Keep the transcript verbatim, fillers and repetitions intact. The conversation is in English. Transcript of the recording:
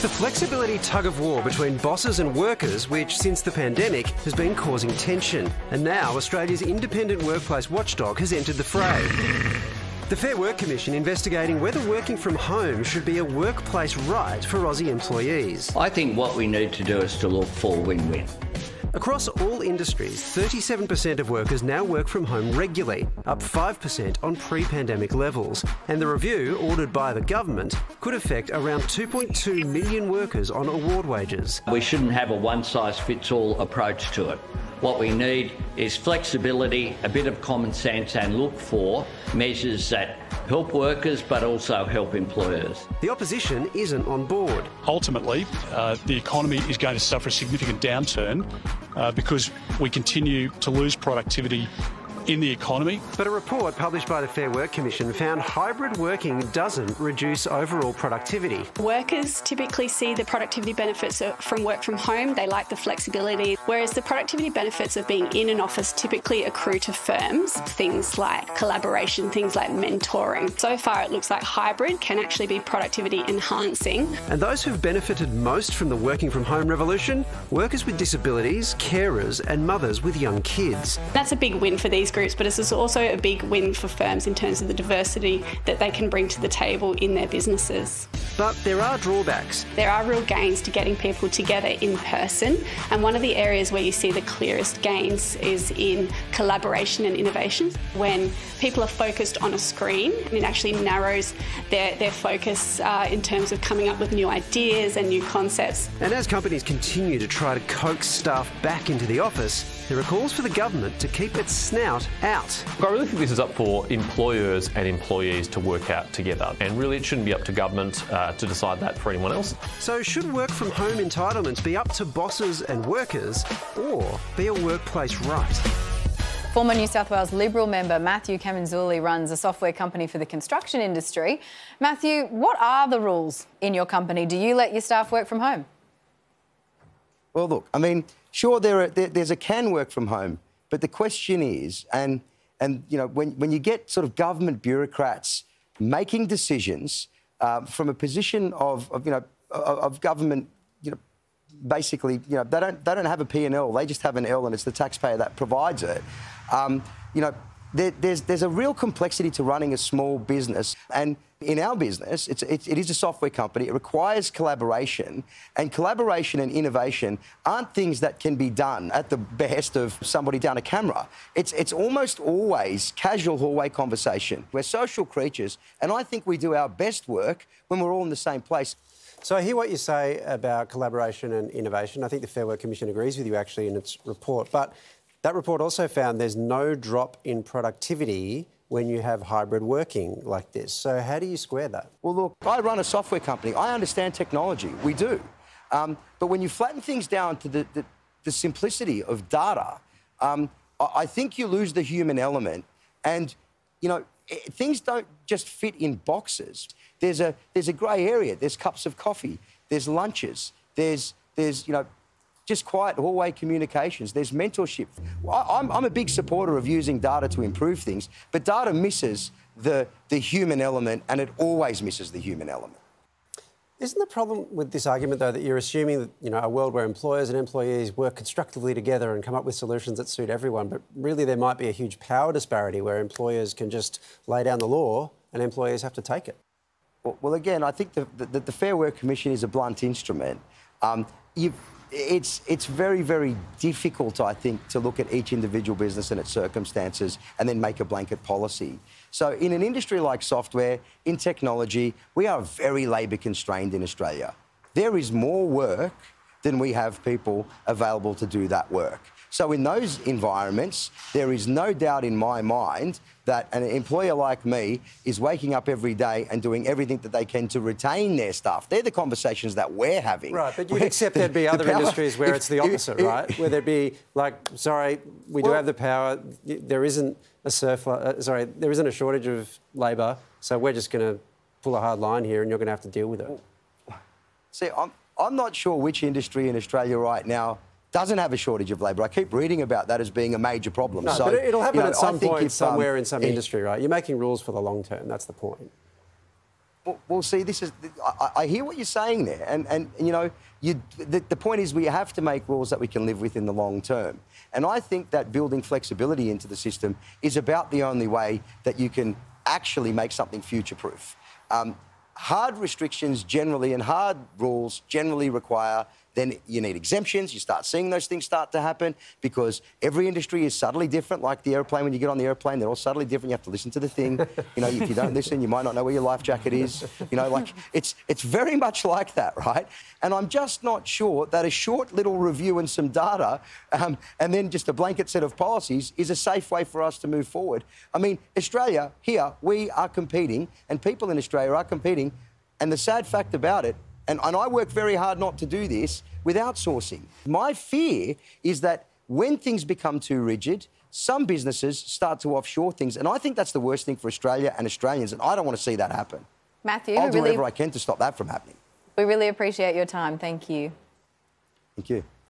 It's the flexibility tug-of-war between bosses and workers which, since the pandemic, has been causing tension. And now Australia's independent workplace watchdog has entered the fray. The Fair Work Commission investigating whether working from home should be a workplace right for Aussie employees. I think what we need to do is to look for win-win. Across all industries, thirty-seven percent of workers now work from home regularly, up five percent on pre-pandemic levels. And the review, ordered by the government, could affect around two point two million workers on award wages. We shouldn't have a one-size-fits-all approach to it. What we need is flexibility, a bit of common sense, and look for measures that help workers but also help employers. The opposition isn't on board. Ultimately, uh, the economy is going to suffer a significant downturn uh, because we continue to lose productivity in the economy. But a report published by the Fair Work Commission found hybrid working doesn't reduce overall productivity. Workers typically see the productivity benefits from work from home. They like the flexibility, whereas the productivity benefits of being in an office typically accrue to firms. Things like collaboration, things like mentoring. So far, it looks like hybrid can actually be productivity enhancing. And those who've benefited most from the working from home revolution? Workers with disabilities, carers and mothers with young kids. That's a big win for these groups, but it's also a big win for firms in terms of the diversity that they can bring to the table in their businesses. But there are drawbacks. There are real gains to getting people together in person, and one of the areas where you see the clearest gains is in collaboration and innovation. When people are focused on a screen, it actually narrows their, their focus uh, in terms of coming up with new ideas and new concepts. And as companies continue to try to coax staff back into the office, there are calls for the government to keep its snout out. I really think this is up for employers and employees to work out together, and really it shouldn't be up to government uh, to decide that for anyone else. So should work from home entitlements be up to bosses and workers, or be a workplace right? Former New South Wales Liberal member Matthew Camenzuli runs a software company for the construction industry. Matthew, what are the rules in your company? Do you let your staff work from home? Well, look, I mean, sure, there, are, there there's a can work from home, but the question is, and and you know, when when you get sort of government bureaucrats making decisions uh, from a position of, of you know of, of government, you know, basically, you know, they don't they don't have a P and L, they just have an L, and it's the taxpayer that provides it. Um, you know, there, there's there's a real complexity to running a small business, and in our business, it's, it, it is a software company. It requires collaboration, and collaboration and innovation aren't things that can be done at the behest of somebody down a camera. It's, it's almost always casual hallway conversation. We're social creatures, and I think we do our best work when we're all in the same place. So I hear what you say about collaboration and innovation. I think the Fair Work Commission agrees with you, actually, in its report. But that report also found there's no drop in productivity when you have hybrid working like this. So how do you square that? Well, look, I run a software company. I understand technology. We do. Um, but when you flatten things down to the, the, the simplicity of data, um, I, I think you lose the human element. And, you know, it, things don't just fit in boxes. There's a, there's a grey area. There's cups of coffee. There's lunches. There's, there's you know, just quiet hallway communications. There's mentorship. I'm, I'm a big supporter of using data to improve things, but data misses the, the human element, and it always misses the human element. Isn't the problem with this argument, though, that you're assuming that, you know, a world where employers and employees work constructively together and come up with solutions that suit everyone, but really there might be a huge power disparity where employers can just lay down the law and employees have to take it? Well, well again, I think the, the, the Fair Work Commission is a blunt instrument. Um, you've, It's, it's very, very difficult, I think, to look at each individual business and its circumstances and then make a blanket policy. So in an industry like software, in technology, we are very labour constrained in Australia. There is more work than we have people available to do that work. So in those environments, there is no doubt in my mind that an employer like me is waking up every day and doing everything that they can to retain their staff. They're the conversations that we're having. Right, but you'd accept there'd be other industries where it's the opposite, right? Where there'd be like, sorry, we do Well- have the power, there isn't a surplus, uh, sorry, there isn't a shortage of labour, so we're just going to pull a hard line here and you're going to have to deal with it. See, I'm, I'm not sure which industry in Australia right now doesn't have a shortage of labour. I keep reading about that as being a major problem. No, so, but it'll happen you know, at some I think point if, somewhere um, in some if, industry, right? You're making rules for the long term, that's the point. Well, well, see, this is. I, I hear what you're saying there, and and you know, you. The, the point is, we have to make rules that we can live with in the long term, and I think that building flexibility into the system is about the only way that you can actually make something future-proof. Um, hard restrictions generally and hard rules generally require. Then you need exemptions. You start seeing those things start to happen because every industry is subtly different. Like the airplane, when you get on the airplane, they're all subtly different. You have to listen to the thing. You know, if you don't listen, you might not know where your life jacket is. You know, like it's it's very much like that, right? And I'm just not sure that a short little review and some data, um, and then just a blanket set of policies is a safe way for us to move forward. I mean, Australia here, we are competing, and people in Australia are competing, and the sad fact about it. And, and I work very hard not to do this with outsourcing. My fear is that when things become too rigid, some businesses start to offshore things. And I think that's the worst thing for Australia and Australians. And I don't want to see that happen. Matthew, I'll do really, whatever I can to stop that from happening. We really appreciate your time. Thank you. Thank you.